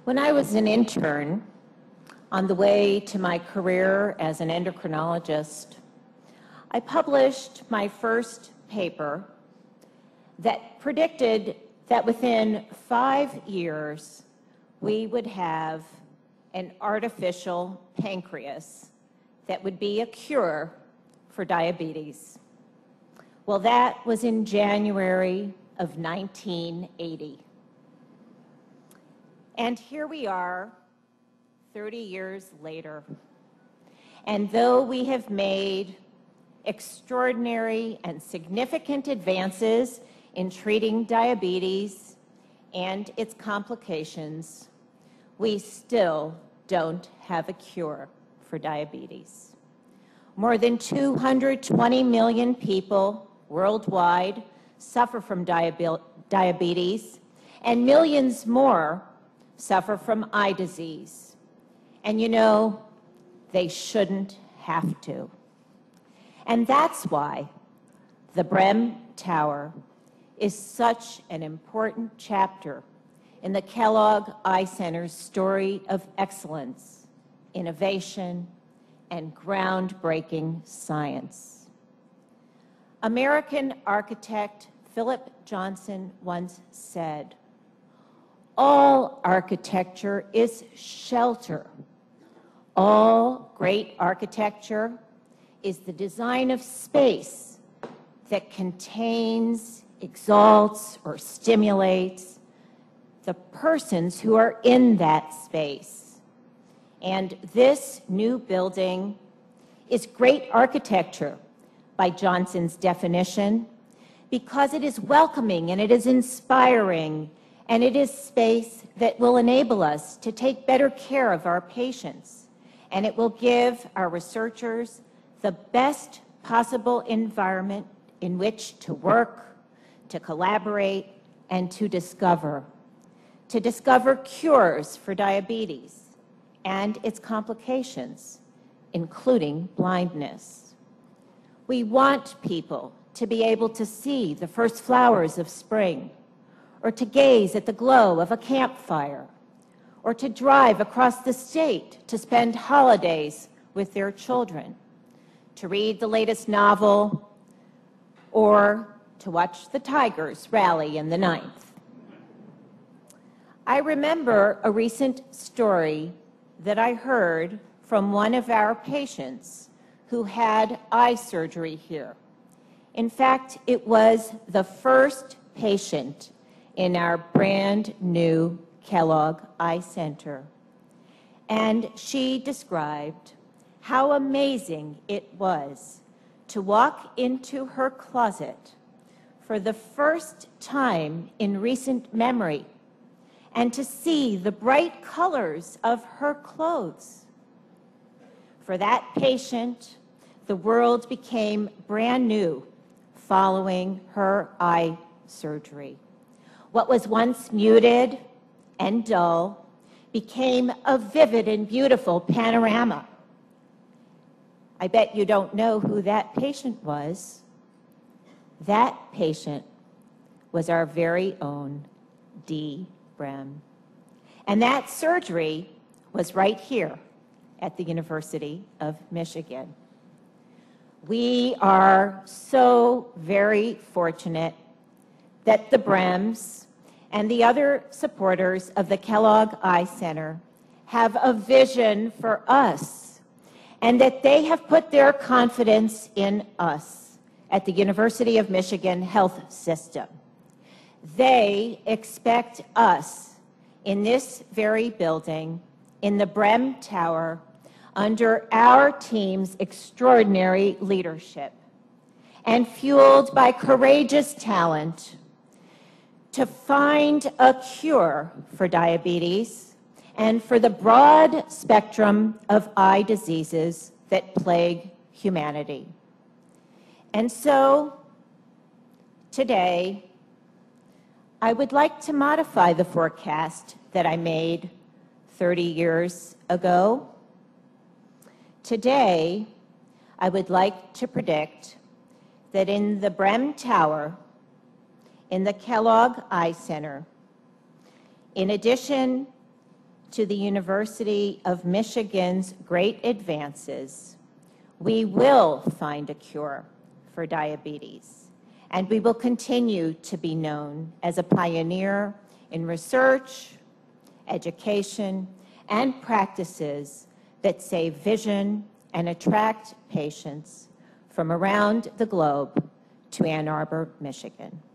When I was an intern on the way to my career as an endocrinologist, I published my first paper that predicted that within 5 years, we would have an artificial pancreas that would be a cure for diabetes. Well, that was in January of 1980. And here we are, 30 years later. And though we have made extraordinary and significant advances in treating diabetes and its complications, we still don't have a cure for diabetes. More than 220 million people worldwide suffer from diabetes, and millions more suffer from eye disease. And you know, they shouldn't have to. And that's why the Brehm Tower is such an important chapter in the Kellogg Eye Center's story of excellence, innovation, and groundbreaking science. American architect Philip Johnson once said, "All architecture is shelter. All great architecture is the design of space that contains, exalts, or stimulates the persons who are in that space." And this new building is great architecture by Johnson's definition because it is welcoming and it is inspiring and it is space that will enable us to take better care of our patients, and it will give our researchers the best possible environment in which to work, to collaborate, and to discover cures for diabetes and its complications, including blindness. We want people to be able to see the first flowers of spring, or to gaze at the glow of a campfire, or to drive across the state to spend holidays with their children, to read the latest novel, or to watch the Tigers rally in the ninth. I remember a recent story that I heard from one of our patients who had eye surgery here. In fact, it was the first patient in our brand new Kellogg Eye Center. And she described how amazing it was to walk into her closet for the first time in recent memory and to see the bright colors of her clothes. For that patient, the world became brand new following her eye surgery. What was once muted and dull became a vivid and beautiful panorama. I bet you don't know who that patient was. That patient was our very own Dee Brehm. And that surgery was right here at the University of Michigan. We are so very fortunate that the Brehms and the other supporters of the Kellogg Eye Center have a vision for us, and that they have put their confidence in us at the University of Michigan Health System. They expect us in this very building, in the Brehm Tower, under our team's extraordinary leadership, and fueled by courageous talent, to find a cure for diabetes and for the broad spectrum of eye diseases that plague humanity. And so, today, I would like to modify the forecast that I made 30 years ago. Today, I would like to predict that in the Brehm Tower, in the Kellogg Eye Center, in addition to the University of Michigan's great advances, we will find a cure for diabetes, and we will continue to be known as a pioneer in research, education, and practices that save vision and attract patients from around the globe to Ann Arbor, Michigan.